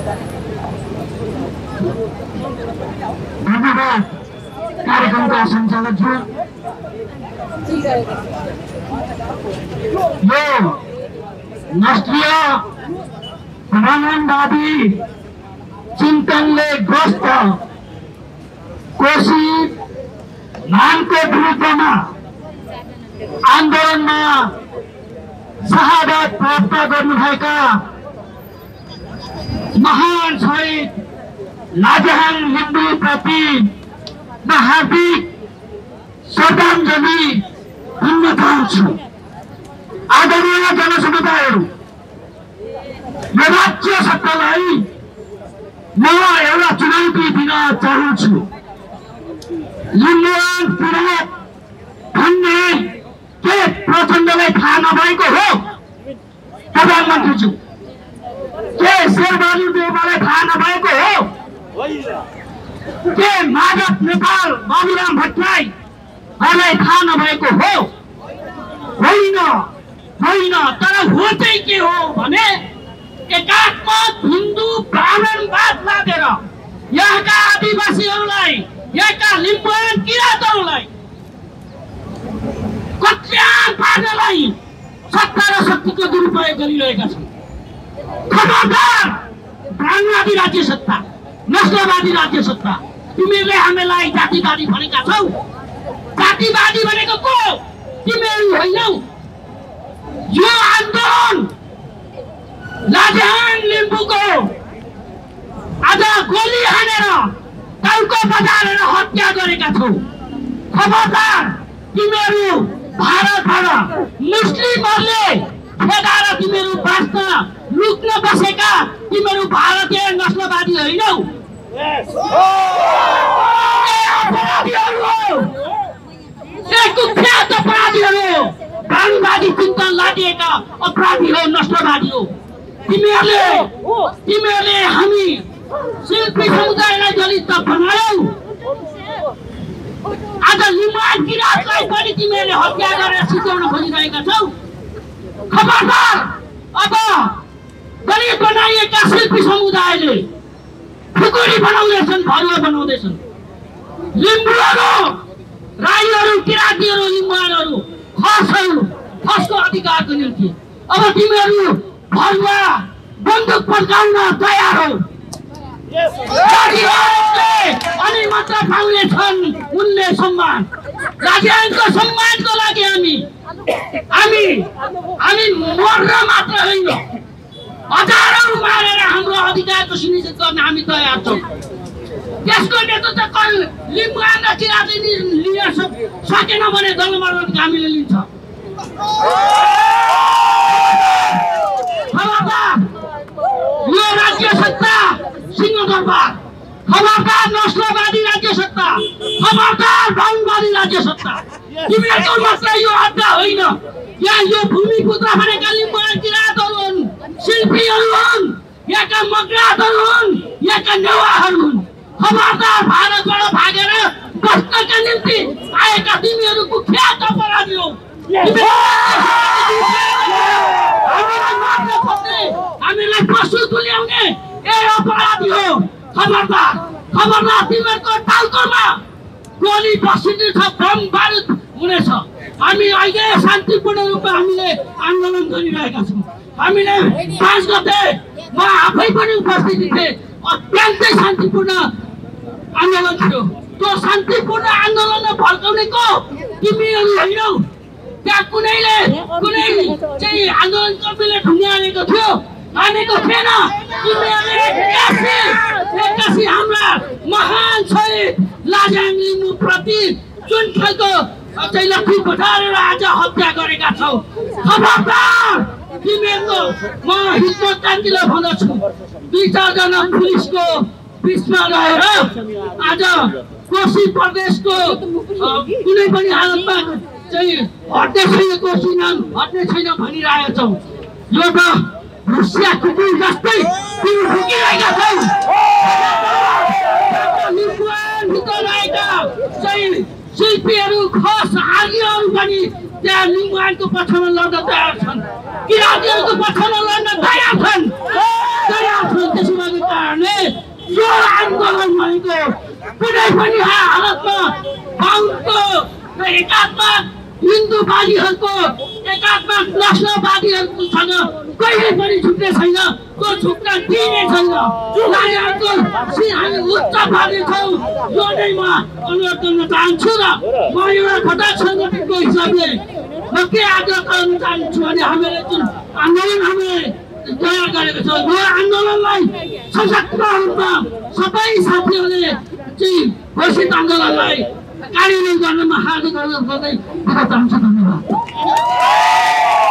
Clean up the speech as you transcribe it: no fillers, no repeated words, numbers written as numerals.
धन्यवाद कार्यक्रमका सञ्चालकज्यू। यो राष्ट्रिय भ्रमणवादी चिन्तनले ग्रस्त कोशी धानको विरुद्धमा आन्दोलनमा शहादत प्राप्त गर्नुभएका महान शहीद लाजहाङ लिम्बूप्रति म हार्दिक श्रद्धाञ्जली दिन चाहन्छु। आदरणीय जनसमुदायहरू, यो राज्य सत्तालाई म एउटा चुनौती दिन चाहन्छु। लिम्बुवान पीडित भन्ने के प्रचण्डलाई थाहा नभएको हो? प्रधानमन्त्रीज्यू, के शेरबहादुर देउवालाई थाहा नभएको हो? के माधव नेपाल बाबुराम भट्टराईलाई थाहा नभएको हो? होइन होइन। तर हो चाहिँ के हो भने एकात्मक हिन्दू ब्राह्मणवाद लागेर यहाँका आदिवासीहरूलाई, यहाँका लिम्बुवान किराँतहरूलाई कल्याण पार्नलाई सत्ता र शक्तिको दुरुपयोग गरिरहेका छन्। खबरदार ब्राह्मणवादी राज्य सत्ता, नस्लवादी राज्य सत्ता, तिमीहरूले हामीलाई जातिवादी भनेका छौ। जातिवादी भनेको को? तिमीहरू होइनौ। यो आन्दोलन लाजहाङ लिम्बूको आज गोली हानेर टाउको बजारेर हत्या गरेका छौ। खबरदार, तिमीहरू भारतबाट मुस्लिमहरूले खेदाएर तिमीहरू बाँच्न लुक्न बसेका तिमीहरू भारतीय नस्लवादी होइनौ। कुख्यात अपराधीहरू, ब्राह्मणवादी चिन्तन लागिएका अपराधी हो, नस्लवादी हो। तिमीहरूले हामी शिल्पी समुदायलाई दलित बनायौ। आज लिम्बुवान किराँतलाई पनि तिमीहरूले हत्या गरेर सिद्ध्याउन खोजिरहेका छौ। खबरदार, अब दलित बनाइएका शिल्पी समुदायले खुकुरी बनाउँदैछन्, भरुवा बनाउँदैछन्। लिम्बुहरू, राईहरू, किराँतीहरू, लिम्बुवानहरू, खसको अधिकारको निम्ति अब तिमीहरू भरुवा बन्दुक पड्काउन तयार हौ। अनि मात्र पाउनेछन् उनले सम्मान। लाजहाङको सम्मानको लागि हामी मर्न मात्र होइन, हजारौं मारेर हाम्रो अधिकारको सुनिश्चित गर्न हामी तयार छौँ। त्यसको नेतृत्व लिम्बुवान र किराँतीले लिन सकेन भने जनमरदानकामीले लिन्छ। खबरदार, यो राज्य सत्ता सिंहदरबार, खबरदार नस्लवादी राज्य सत्ता, खबरदार ब्राह्मणवादी राज्य सत्ता। तिमीहरूको मात्र यो अड्डा होइन, यहाँ यो भूमिपुत्र भनेका लिम्बुवान किराँतहरू हुन्, शिल्पीहरू हुन्, यहाँका मगरातहरू हुन्, यहाँका नेवारहरू हुन्। खबरदार, भारतबाट भागेर बस्नका निम्ति आएका तिमीहरू कुख्यात अपराधी हो। हामीलाई पशु तुल्याउने ए अपराधी हो। खबरदार, तिमीहरूको टाउकोमा गोली बसिदिन्छ, बम बारुद हुनेछ। हामी अहिले शान्तिपूर्ण रूपमा हामीले आन्दोलन गरिरहेका छौँ। हामीले 5 गते म आफै पनि उपस्थित थिएँ। अत्यन्तै शान्तिपूर्ण आन्दोलन थियो। त्यो शान्तिपूर्ण आन्दोलनमा भड्काउने को? तिमीहरू होइनौ। त्यहाँ कुनै चाहिँ आन्दोलन कर्मीले ढुङ्गा हानेको थियो, हानेको थिएन। तिमीहरूले एक्कासी हाम्रा महान शहीद लाजहाङ लिम्बूप्रति जुन खालको चाहिँ लट्ठी बजारेर आज हत्या गरेका छौ। खबरदार, तिमीहरूको म हिजो कान्तिलाई भन्दछु, 2-4 जना पुलिसको बिचमा रहेर आज कोशी प्रदेशको कुनै पनि हालतमा चाहिँ हट्ने छैन, कोशी नाम हट्ने छैन भनिरहेका छौ। यो त रुसिया कुकुर जस्तै तिमी फुकिरहेका छौ। लिम्बुवानभित्र रहेका चाहिँ शिल्पीहरू, खस आर्यहरू पनि त्यहाँ लिम्बुवानको पक्षमा लड्न तयार छन्, किराँतीहरूको पक्षमा लड्न तयार छन्। त्यसो भएको यो आन्दोलन भनेको कुनै पनि हालतमा बाहुनको एकात्मक हिन्दूवादीहरूको एकात्मक नस्लवादीहरूसँग कहिले पनि छुट्ने छैन, त्यो छुट्न दिने छैन। हामी उच्च पार्नेछौँ, यो नै म अनुरोध गर्न चाहन्छु। र म एउटा घटक सङ्गठनको हिसाबले म के आग्रह गर्न चाहन्छु भने हामीले जुन आन्दोलन हामीले तयार गरेको छौँ, यो आन्दोलनलाई सशक्त रूपमा सबै साथीहरूले चाहिँ घोषित आन्दोलनलाई कार्यान्वयन गर्नमा हात गर्दै चाहन्छु। धन्यवाद।